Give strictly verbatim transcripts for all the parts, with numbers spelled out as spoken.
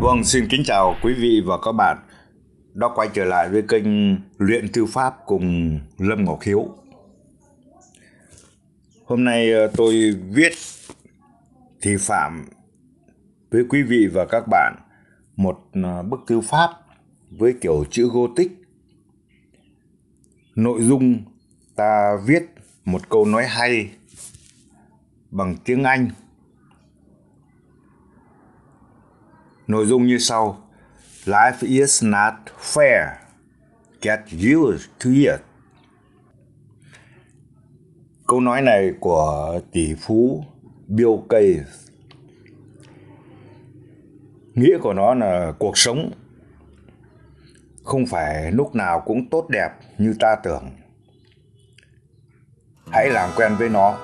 Vâng, xin kính chào quý vị và các bạn đã quay trở lại với kênh Luyện Thư Pháp cùng Lâm Ngọc Hiếu. Hôm nay tôi viết thị phạm với quý vị và các bạn một bức thư pháp với kiểu chữ Gothic. Nội dung ta viết một câu nói hay bằng tiếng Anh. Nội dung như sau: Life is not fair. Get used to it. Câu nói này của tỷ phú Bill Gates. Nghĩa của nó là cuộc sống không phải lúc nào cũng tốt đẹp như ta tưởng. Hãy làm quen với nó.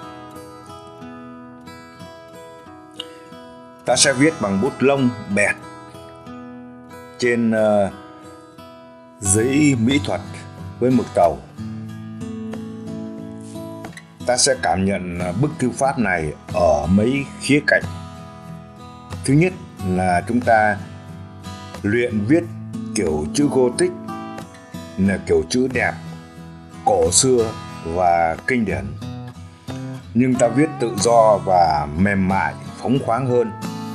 Ta sẽ viết bằng bút lông bẹt trên uh, giấy mỹ thuật với mực tàu. Ta sẽ cảm nhận bức thư pháp này ở mấy khía cạnh. Thứ nhất là chúng ta luyện viết kiểu chữ Gothic, là kiểu chữ đẹp, cổ xưa và kinh điển. Nhưng ta viết tự do và mềm mại, phóng khoáng hơn.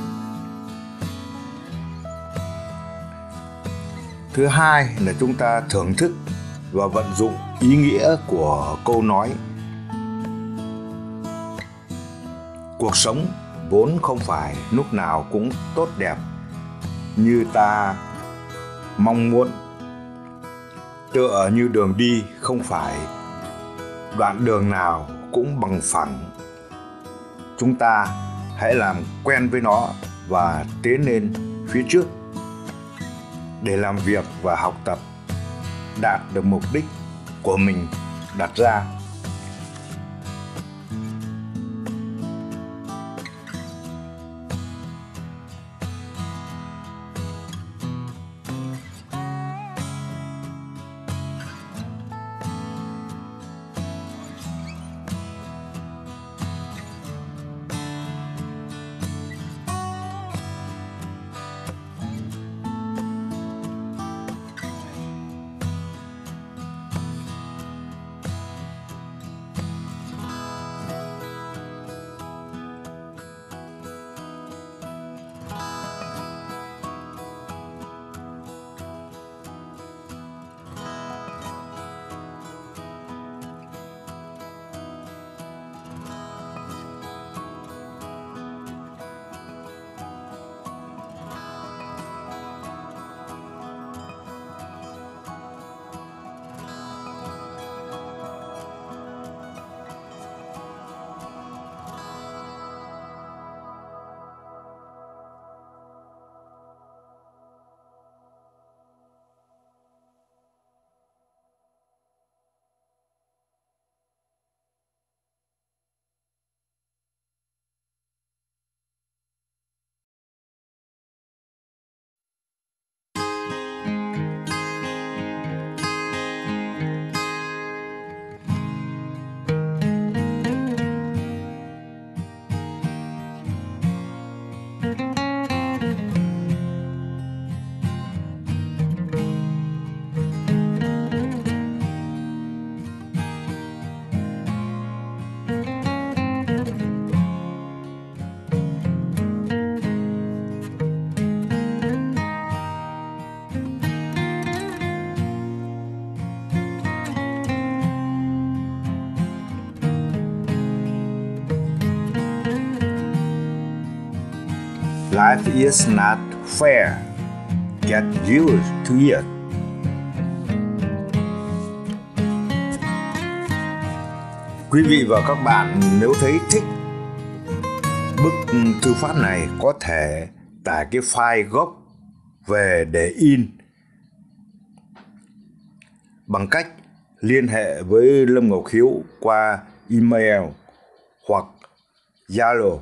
Thứ hai là chúng ta thưởng thức và vận dụng ý nghĩa của câu nói. Cuộc sống vốn không phải lúc nào cũng tốt đẹp như ta mong muốn. Tựa như đường đi không phải đoạn đường nào cũng bằng phẳng. Chúng ta hãy làm quen với nó và tiến lên phía trước để làm việc và học tập, đạt được mục đích của mình đặt ra. Life is not fair. Get used to it. Quý vị và các bạn nếu thấy thích bức thư pháp này có thể tải cái file gốc về để in bằng cách liên hệ với Lâm Ngọc Hiếu qua email hoặc Zalo.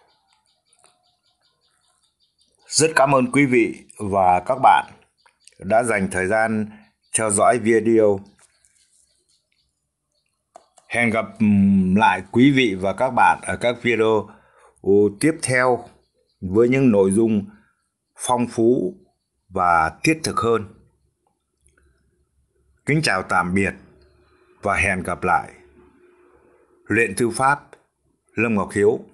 Rất cảm ơn quý vị và các bạn đã dành thời gian theo dõi video. Hẹn gặp lại quý vị và các bạn ở các video tiếp theo với những nội dung phong phú và thiết thực hơn. Kính chào tạm biệt và hẹn gặp lại. Luyện thư pháp Lâm Ngọc Hiếu.